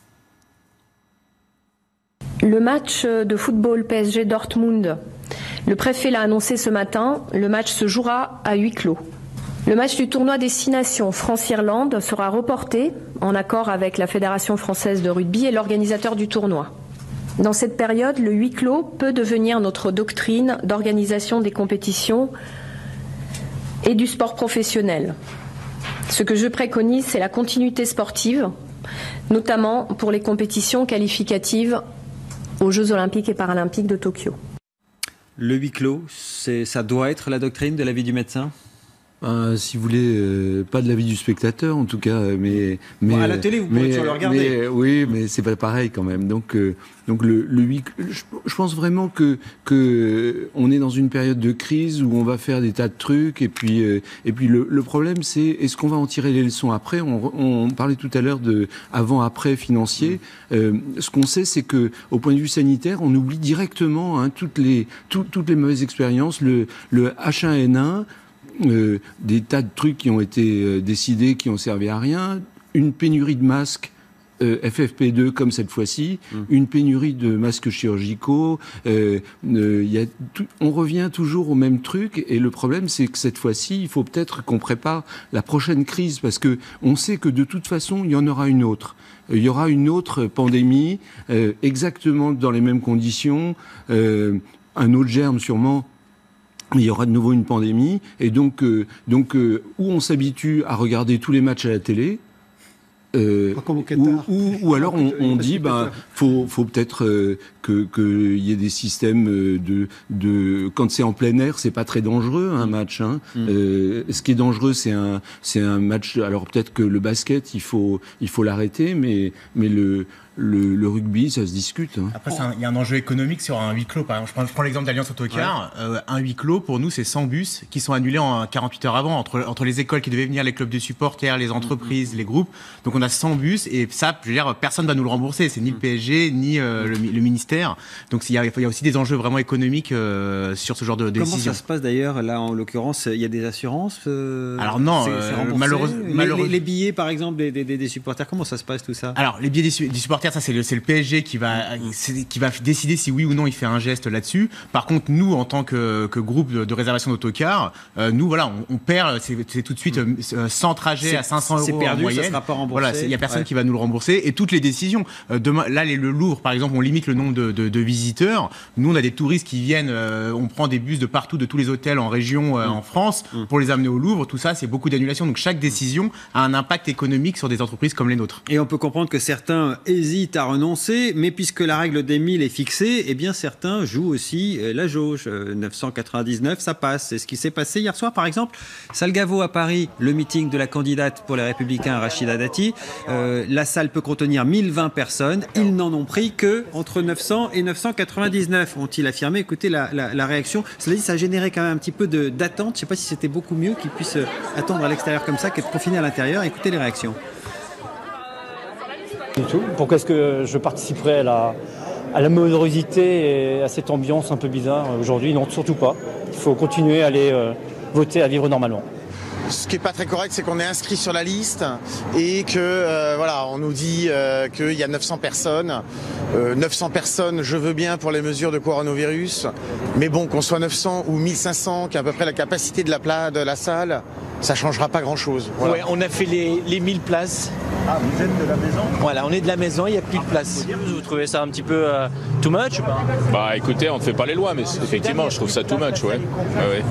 Le match de football PSG Dortmund, le préfet l'a annoncé ce matin, le match se jouera à huis clos. Le match du tournoi Destination France-Irlande sera reporté en accord avec la Fédération française de rugby et l'organisateur du tournoi. Dans cette période, le huis clos peut devenir notre doctrine d'organisation des compétitions et du sport professionnel. Ce que je préconise, c'est la continuité sportive, notamment pour les compétitions qualificatives aux Jeux Olympiques et Paralympiques de Tokyo. Le huis clos, ça doit être la doctrine de l'avis du médecin ? Si vous voulez, pas de l'avis du spectateur en tout cas, mais à la télé vous pouvez toujours le regarder. Oui, mais c'est pas pareil quand même. Donc le je pense vraiment que on est dans une période de crise où on va faire des tas de trucs et puis le problème c'est est-ce qu'on va en tirer les leçons après. On parlait tout à l'heure de avant-après financier. Ce qu'on sait c'est que au point de vue sanitaire, on oublie directement toutes les mauvaises expériences, le H1N1. Des tas de trucs qui ont été décidés, qui ont servi à rien, une pénurie de masques FFP2 comme cette fois-ci, une pénurie de masques chirurgicaux, on revient toujours au même truc et le problème c'est que cette fois-ci il faut peut-être qu'on prépare la prochaine crise parce que on sait que de toute façon il y en aura une autre. Il y aura une autre pandémie exactement dans les mêmes conditions, un autre germe sûrement. Il y aura de nouveau une pandémie, et donc où on s'habitue à regarder tous les matchs à la télé, ou alors on dit faut peut-être qu'il y ait des systèmes de quand c'est en plein air, c'est pas très dangereux un match. Ce qui est dangereux c'est un match. Alors peut-être que le basket il faut l'arrêter, mais le rugby, ça se discute. Hein. Après, il y a un enjeu économique sur un huis clos. Par exemple, je prends l'exemple d'Alliance Autocar. Ouais. Un huis clos, pour nous, c'est 100 bus qui sont annulés en 48 heures avant, entre les écoles qui devaient venir, les clubs de supporters, les entreprises, les groupes. Donc on a 100 bus et ça, je veux dire, personne ne va nous le rembourser. C'est ni le PSG, ni le ministère. Donc il y a aussi des enjeux vraiment économiques sur ce genre de décision. Comment ça se passe d'ailleurs? Là, en l'occurrence, il y a des assurances Alors non, malheureusement. Les billets, par exemple, des supporters, comment ça se passe tout ça? Alors, les billets des supporters, ça c'est le PSG qui va décider si oui ou non il fait un geste là-dessus. Par contre, nous, en tant que groupe de réservation d'autocars, nous, voilà, on perd, c'est tout de suite 100 trajets à 500 euros c'est perdu, en moyenne. Ça sera pas remboursé. Voilà, il n'y a personne qui va nous le rembourser. Et toutes les décisions, demain, là, le Louvre, par exemple, on limite le nombre de visiteurs. Nous, on a des touristes qui viennent, on prend des bus de partout, de tous les hôtels en région, en France, pour les amener au Louvre. Tout ça, c'est beaucoup d'annulations. Donc, chaque décision a un impact économique sur des entreprises comme les nôtres. Et on peut comprendre que certains hésitent à renoncer, mais puisque la règle des 1000 est fixée, eh bien certains jouent aussi la jauge. 999, ça passe. C'est ce qui s'est passé hier soir, par exemple. Salgavo à Paris, le meeting de la candidate pour les Républicains, Rachida Dati. La salle peut contenir 1020 personnes. Ils n'en ont pris que entre 900 et 999, ont-ils affirmé. Écoutez la réaction. Cela dit, ça a généré quand même un petit peu d'attente. Je ne sais pas si c'était beaucoup mieux qu'ils puissent attendre à l'extérieur comme ça qu'être confinés à l'intérieur. Écoutez les réactions. Du tout. Pourquoi est-ce que je participerais à la malheurosité et à cette ambiance un peu bizarre aujourd'hui? Non, surtout pas. Il faut continuer à aller voter, à vivre normalement. Ce qui n'est pas très correct, c'est qu'on est inscrit sur la liste et que voilà, on nous dit qu'il y a 900 personnes. 900 personnes, je veux bien pour les mesures de coronavirus, mais bon, qu'on soit 900 ou 1500, qui est à peu près la capacité de la salle, ça ne changera pas grand-chose. Voilà. Ouais, on a fait les 1000 places. Ah, vous êtes de la maison? Voilà, on est de la maison, il n'y a plus de place. Vous trouvez ça un petit peu too much ou pas? Bah écoutez, on ne fait pas les lois, mais effectivement, je trouve ça too much, ouais. Ouais.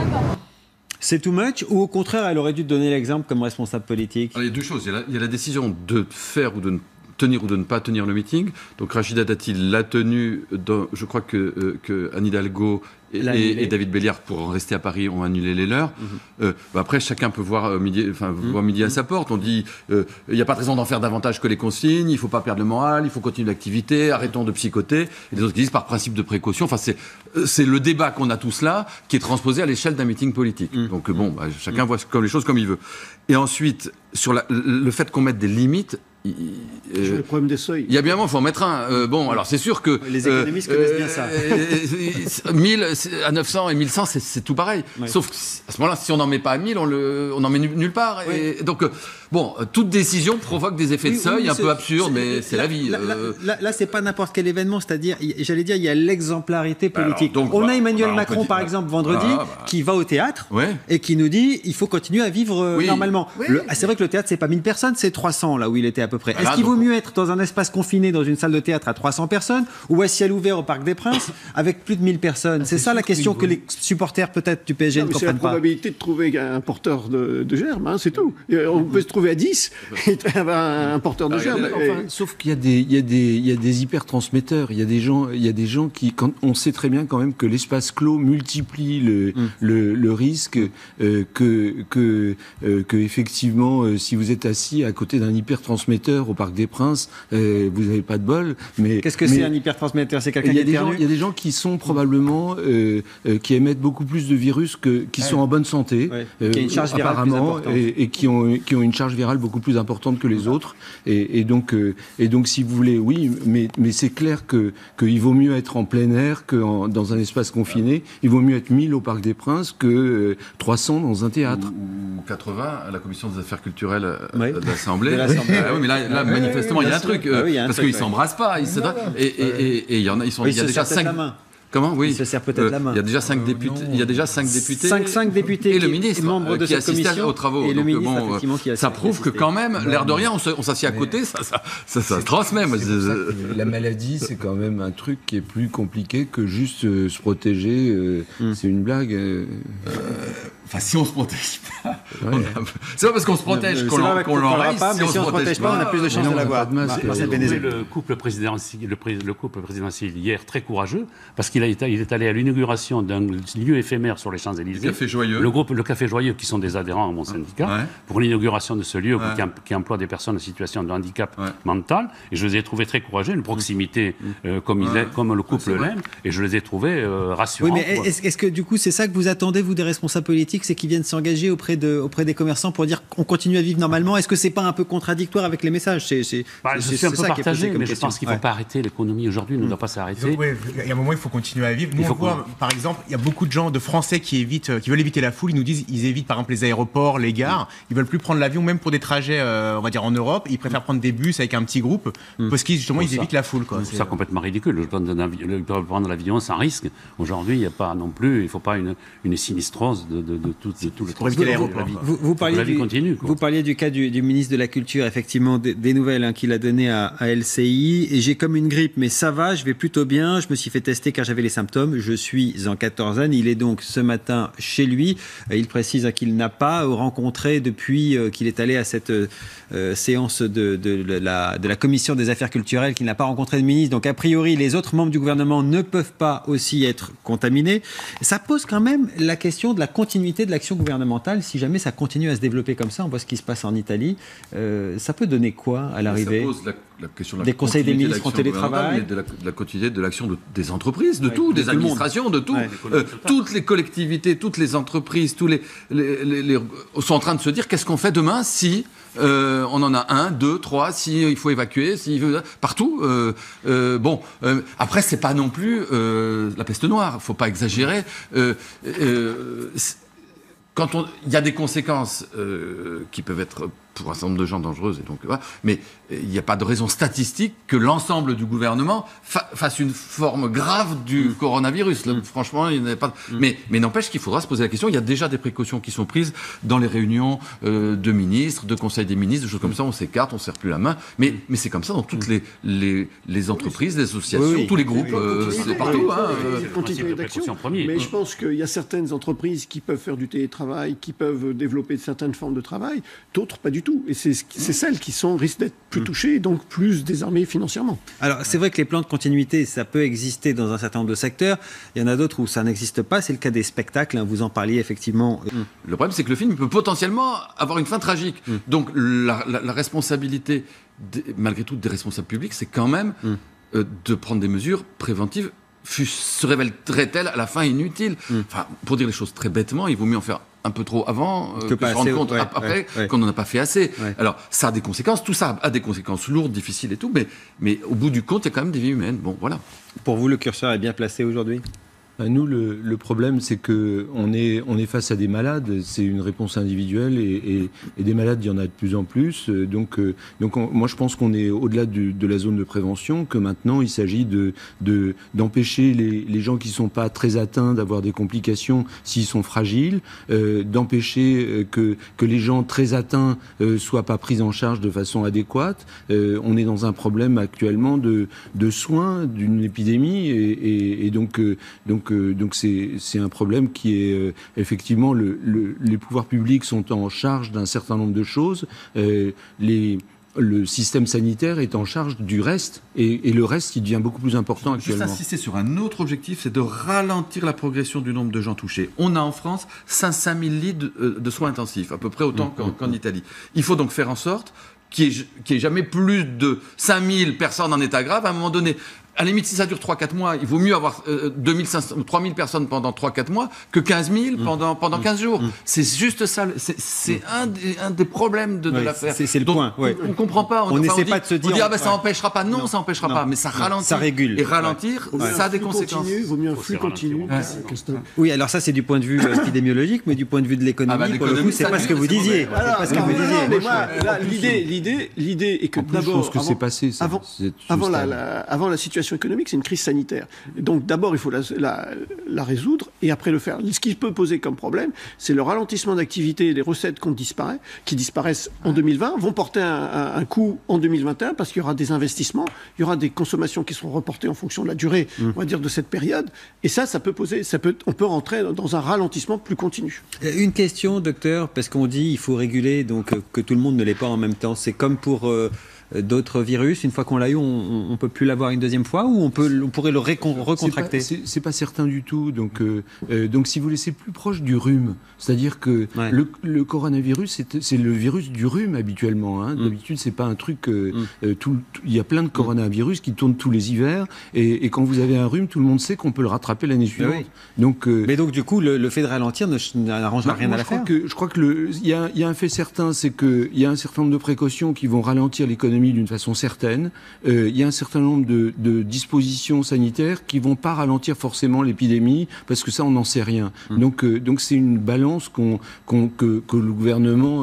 C'est too much ou au contraire, elle aurait dû donner l'exemple comme responsable politique? Alors, il y a deux choses. Il y a la décision de faire ou de tenir ou de ne pas tenir le meeting. Donc Rachida Dati l'a tenu, je crois que Anne Hidalgo et David Béliard, pour en rester à Paris, ont annulé les leurs. Après, chacun peut voir midi à sa porte. On dit il n'y a pas de raison d'en faire davantage que les consignes, il ne faut pas perdre le moral, il faut continuer l'activité, arrêtons de psychoter. Et les autres qui disent par principe de précaution. Enfin, c'est le débat qu'on a tous là qui est transposé à l'échelle d'un meeting politique. Donc bon, chacun voit les choses comme il veut. Et ensuite, sur le fait qu'on mette des limites, le problème des seuils. Il y a bien un moment, il faut en mettre un. Bon, alors c'est sûr que. Les économistes connaissent bien ça. 1000 à 900 et 1100, c'est tout pareil. Ouais. Sauf qu'à ce moment-là, si on n'en met pas à 1000, on n'en met nulle part. Oui. Et donc, bon, toute décision provoque des effets de seuil un peu absurdes, mais c'est la vie. Là, c'est pas n'importe quel événement, c'est-à-dire, j'allais dire, il y a l'exemplarité politique. Alors, donc, on a Emmanuel Macron, par exemple, vendredi, qui va au théâtre et qui nous dit il faut continuer à vivre normalement. Oui. C'est vrai que le théâtre, c'est pas 1000 personnes, c'est 300, là où il était à peu près. Est-ce qu'il vaut mieux être dans un espace confiné, dans une salle de théâtre à 300 personnes, ou à ciel ouvert au Parc des Princes, avec plus de 1000 personnes? C'est ça la question que les supporters, peut-être, du PSG ne comprennent pas. C'est la probabilité de trouver un porteur de germes, hein, c'est tout. On peut se trouver à 10 et avoir un porteur de germes. Sauf qu'il y a des hypertransmetteurs. Il y a des gens qui, on sait très bien quand même que l'espace clos multiplie le risque que effectivement, si vous êtes assis à côté d'un hypertransmetteur au Parc des Princes, vous n'avez pas de bol. Qu'est-ce que c'est un hypertransmetteur? C'est quelqu'un qui éternue? Il y a des gens qui sont probablement qui émettent beaucoup plus de virus qui sont en bonne santé, qui ont une charge virale apparemment, et qui ont une charge virale beaucoup plus importante que les autres. Et donc, si vous voulez, oui, mais c'est clair qu'il vaut mieux être en plein air que dans un espace confiné. Il vaut mieux être 1000 au Parc des Princes que 300 dans un théâtre. Ou 80 à la commission des affaires culturelles de l'Assemblée. Oui, mais là manifestement, il y a un truc, parce qu'ils ne s'embrassent pas. Et il y en a, il y a déjà 5... Comment? Oui. Il se sert peut-être la main. Il y a déjà 5 députés. Il y a déjà 5 députés. 5 députés et le ministre membres de qui assiste aux travaux. Et le donc, ministre, ça prouve que quand même, l'air de rien, on s'assied à côté, ça se transmet. La maladie, c'est quand même un truc qui est plus compliqué que juste se protéger. C'est une blague. Enfin, si on se protège pas, c'est pas parce qu'on se protège qu'on l'enlève. Si on se protège pas, on a plus de chances de l'avoir. Le couple présidentiel hier très courageux parce qu'il est allé à l'inauguration d'un lieu éphémère sur les Champs-Élysées. Le Café Joyeux. Le Café Joyeux, qui sont des adhérents à mon syndicat, pour l'inauguration de ce lieu qui emploie des personnes en situation de handicap mental. Et je les ai trouvés très courageux, une proximité comme le couple l'aime, et je les ai trouvés rassurants. Oui, mais est-ce que du coup c'est ça que vous attendez, vous, des responsables politiques, c'est qu'ils viennent s'engager auprès des commerçants pour dire qu'on continue à vivre normalement? Est-ce que c'est pas un peu contradictoire avec les messages? Je suis un peu partagé, mais je pense qu'il ne faut pas arrêter. L'économie aujourd'hui ne doit pas s'arrêter. Il y a un moment, il faut continuer à vivre. Nous, on voit, par exemple, il y a beaucoup de gens, de Français qui veulent éviter la foule. Ils nous disent, ils évitent par exemple les aéroports, les gares. Ils veulent plus prendre l'avion, même pour des trajets, on va dire en Europe. Ils préfèrent prendre des bus avec un petit groupe parce qu'ils justement ils évitent la foule. C'est ça complètement ridicule. Ils peuvent prendre l'avion sans risque. Aujourd'hui, il n'y a pas non plus. Il ne faut pas une sinistrose de tout le transport. Vous parliez du cas du ministre de la Culture, effectivement, des nouvelles qu'il a données à LCI. Et j'ai comme une grippe, mais ça va, je vais plutôt bien. Je me suis fait tester car j'avais les symptômes. Je suis en 14e. Il est donc ce matin chez lui. Il précise qu'il n'a pas rencontré depuis qu'il est allé à cette séance de la Commission des affaires culturelles, qu'il n'a pas rencontré de ministre. Donc a priori, les autres membres du gouvernement ne peuvent pas aussi être contaminés. Ça pose quand même la question de la continuité de l'action gouvernementale. Si jamais ça continue à se développer comme ça, on voit ce qui se passe en Italie, ça peut donner quoi à l'arrivée? Ça pose la question de la des conseils des ministres en télétravail, de la continuité de l'action des entreprises, de tout, des administrations, de tout. Toutes les collectivités, toutes les entreprises, tous les sont en train de se dire qu'est-ce qu'on fait demain si on en a 1, 2, 3, si il faut évacuer, partout. Après, c'est pas non plus la peste noire. Il faut pas exagérer. Quand il y a des conséquences qui peuvent être pour un certain nombre de gens dangereuses, et donc, mais il n'y a pas de raison statistique que l'ensemble du gouvernement fasse une forme grave du coronavirus. Là, franchement, il n'y a pas. Mais n'empêche qu'il faudra se poser la question. Il y a déjà des précautions qui sont prises dans les réunions de ministres, de conseils des ministres, des choses comme ça. On s'écarte, on ne serre plus la main. Mais c'est comme ça dans toutes les entreprises, les associations, tous les groupes, c'est partout. Continuité d'action. Mais je pense qu'il y a certaines entreprises qui peuvent faire du télétravail, qui peuvent développer certaines formes de travail, d'autres pas du tout. Et c'est celles qui risquent d'être plus touchées et donc plus désarmées financièrement. Alors c'est vrai que les plans de continuité, ça peut exister dans un certain nombre de secteurs. Il y en a d'autres où ça n'existe pas. C'est le cas des spectacles. Vous en parliez effectivement. Le problème, c'est que le film peut potentiellement avoir une fin tragique. Donc la responsabilité, malgré tout, des responsables publics, c'est quand même de prendre des mesures préventives. Se révèlerait-elle à la fin inutile? Enfin, pour dire les choses très bêtement, il vaut mieux en faire un peu trop avant que se rendre compte après qu'on n'en a pas fait assez. Alors, ça a des conséquences, tout ça a des conséquences lourdes, difficiles et tout, mais au bout du compte, il y a quand même des vies humaines. Bon, voilà. Pour vous, le curseur est bien placé aujourd'hui? Nous, le problème, c'est qu'on est face à des malades, c'est une réponse individuelle, et des malades, il y en a de plus en plus. Donc moi, je pense qu'on est au-delà de la zone de prévention, que maintenant, il s'agit d'empêcher les gens qui ne sont pas très atteints d'avoir des complications s'ils sont fragiles, d'empêcher que les gens très atteints soient pas pris en charge de façon adéquate. On est dans un problème actuellement de soins d'une épidémie, et donc c'est un problème qui est effectivement les pouvoirs publics sont en charge d'un certain nombre de choses. Le système sanitaire est en charge du reste, et le reste qui devient beaucoup plus important actuellement. Juste insister sur un autre objectif, c'est de ralentir la progression du nombre de gens touchés. On a en France 500 000 lits de soins intensifs, à peu près autant qu'en Italie. Il faut donc faire en sorte qu'il n'y ait jamais plus de 5000 personnes en état grave à un moment donné. À la limite, si ça dure 3-4 mois, il vaut mieux avoir 2500 ou 3000 personnes pendant 3-4 mois que 15 000 pendant 15 jours. C'est juste ça. C'est un des problèmes de l'affaire. C'est le point. On ne comprend pas. On n'essaie pas de se dire... On dit, ça n'empêchera pas. Non, ça n'empêchera pas. Mais ça ralentit. Ça régule. Et ralentir, ça a des conséquences. Il vaut mieux un flux continu. Oui, alors ça, c'est du point de vue épidémiologique, mais du point de vue de l'économie, pour le coup, c'est pas ce que vous disiez. L'idée est que d'abord, je pense que c'est passé. Avant la situation situation économique, c'est une crise sanitaire. Et donc d'abord, il faut la résoudre et après le faire. Ce qui peut poser comme problème, c'est le ralentissement d'activité et des recettes qui disparaissent en 2020, vont porter un coup en 2021 parce qu'il y aura des investissements, il y aura des consommations qui seront reportées en fonction de la durée, on va dire, de cette période. Et ça peut poser, on peut rentrer dans un ralentissement plus continu. Une question, docteur, parce qu'on dit il faut réguler, donc que tout le monde ne l'est pas en même temps. C'est comme pour d'autres virus, une fois qu'on l'a eu, on ne peut plus l'avoir une deuxième fois, ou on pourrait le recontracter? C'est pas certain du tout. Donc si vous voulez, c'est plus proche du rhume. C'est-à-dire que le coronavirus, c'est le virus du rhume habituellement. Hein. D'habitude, c'est pas un truc... il y a plein de coronavirus qui tournent tous les hivers, et quand vous avez un rhume, tout le monde sait qu'on peut le rattraper l'année suivante. Oui. Mais donc, du coup, le fait de ralentir n'arrangera rien à l'affaire. Je crois que il y a un fait certain, c'est qu'il y a un certain nombre de précautions qui vont ralentir l'économie d'une façon certaine. Il y a un certain nombre de dispositions sanitaires qui vont pas ralentir forcément l'épidémie, parce que ça, on n'en sait rien. Donc c'est une balance que le gouvernement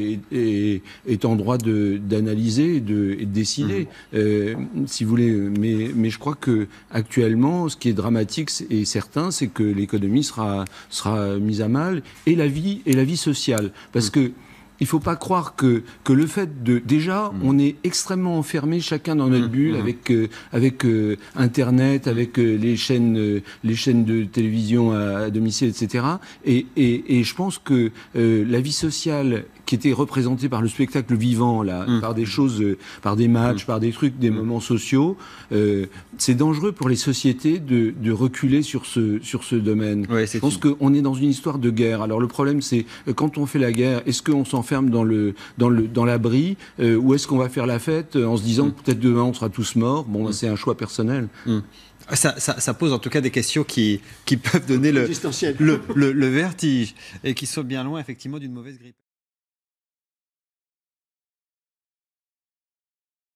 est en droit d'analyser et de décider, si vous voulez. Mais je crois que actuellement, ce qui est dramatique et certain, c'est que l'économie sera mise à mal, et la vie sociale, parce que il ne faut pas croire que le fait de... Déjà, on est extrêmement enfermés, chacun dans notre bulle, avec Internet, avec les chaînes de télévision à domicile, etc. Et je pense que la vie sociale qui était représentée par le spectacle vivant, là, par des choses, par des matchs, par des trucs, des moments sociaux, c'est dangereux pour les sociétés de reculer sur ce domaine. Je pense qu'on est dans une histoire de guerre. Alors le problème, c'est quand on fait la guerre, est-ce qu'on s'enferme dans l'abri, ou est-ce qu'on va faire la fête en se disant peut-être demain on sera tous morts? Bon, c'est un choix personnel. Ça pose en tout cas des questions qui peuvent donner le vertige, et qui sont bien loin effectivement d'une mauvaise grippe.